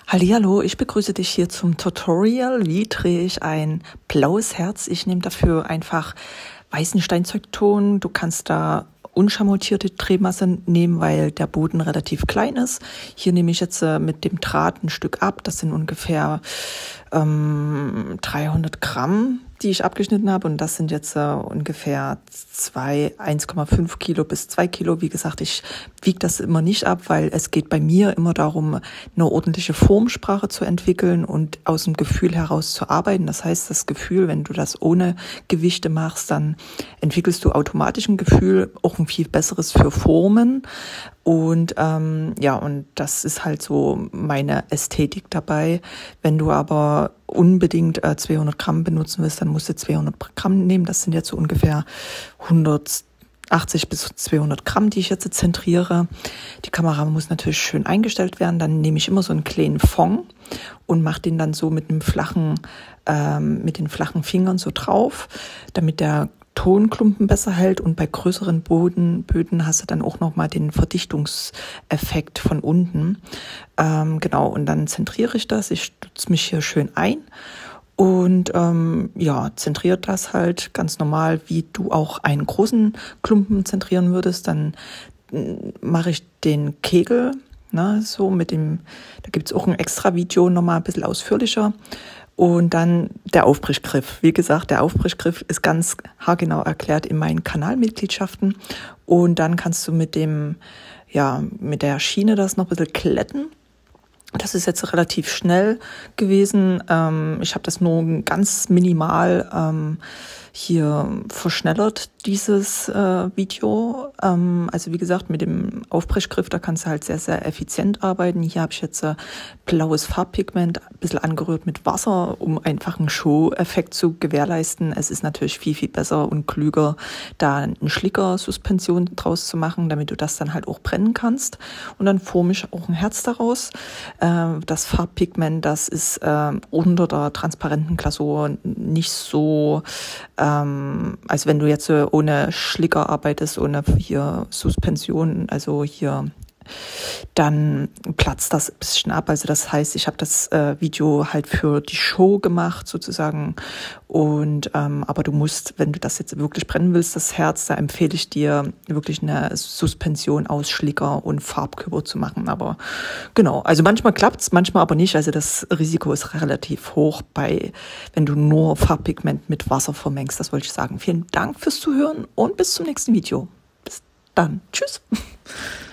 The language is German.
Hallihallo, ich begrüße dich hier zum Tutorial. Wie drehe ich ein blaues Herz? Ich nehme dafür einfach weißen Steinzeugton. Du kannst da unscharmutierte Drehmasse nehmen, weil der Boden relativ klein ist. Hier nehme ich jetzt mit dem Draht ein Stück ab. Das sind ungefähr 300 Gramm, die ich abgeschnitten habe. Und das sind jetzt ungefähr 1,5 Kilo bis 2 Kilo. Wie gesagt, ich wiege das immer nicht ab, weil es geht bei mir immer darum, eine ordentliche Formsprache zu entwickeln und aus dem Gefühl heraus zu arbeiten. Das heißt, das Gefühl, wenn du das ohne Gewichte machst, dann entwickelst du automatisch ein Gefühl, auch ein viel besseres für Formen. Und und das ist halt so meine Ästhetik dabei. Wenn du aber unbedingt 200 Gramm benutzen willst, dann musst du 200 Gramm nehmen. Das sind jetzt so ungefähr 180 bis 200 Gramm, die ich jetzt zentriere. Die Kamera muss natürlich schön eingestellt werden. Dann nehme ich immer so einen kleinen Fond und mache den dann so mit den flachen Fingern so drauf, damit der Tonklumpen besser hält, und bei größeren Böden hast du dann auch nochmal den Verdichtungseffekt von unten. Und dann zentriere ich das. Ich stütze mich hier schön ein und zentriere das halt ganz normal, wie du auch einen großen Klumpen zentrieren würdest. Dann mache ich den Kegel, so mit dem, da gibt es auch ein extra Video, nochmal ein bisschen ausführlicher. Und dann der Aufbrechgriff. Wie gesagt, der Aufbrechgriff ist ganz haargenau erklärt in meinen Kanalmitgliedschaften. Und dann kannst du mit der Schiene das noch ein bisschen glätten. Das ist jetzt relativ schnell gewesen. Ich habe das nur ganz minimal hier verschnellert, dieses Video. Also wie gesagt, mit dem Aufbrechgriff, da kannst du halt sehr, sehr effizient arbeiten. Hier habe ich jetzt blaues Farbpigment, ein bisschen angerührt mit Wasser, um einfach einen Show-Effekt zu gewährleisten. Es ist natürlich viel, viel besser und klüger, da eine Schlicker-Suspension draus zu machen, damit du das dann halt auch brennen kannst. Und dann forme ich auch ein Herz daraus. Das Farbpigment, das ist unter der transparenten Glasur nicht so, als wenn du jetzt ohne Schlicker arbeitest, ohne hier Suspension, also hier, dann platzt das ein bisschen ab. Also das heißt, ich habe das Video halt für die Show gemacht sozusagen. Und aber du musst, wenn du das jetzt wirklich brennen willst, das Herz, da empfehle ich dir wirklich eine Suspension aus Schlicker und Farbkörper zu machen. Aber genau, also manchmal klappt's, manchmal aber nicht. Also das Risiko ist relativ hoch wenn du nur Farbpigment mit Wasser vermengst. Das wollte ich sagen. Vielen Dank fürs Zuhören und bis zum nächsten Video. Bis dann. Tschüss.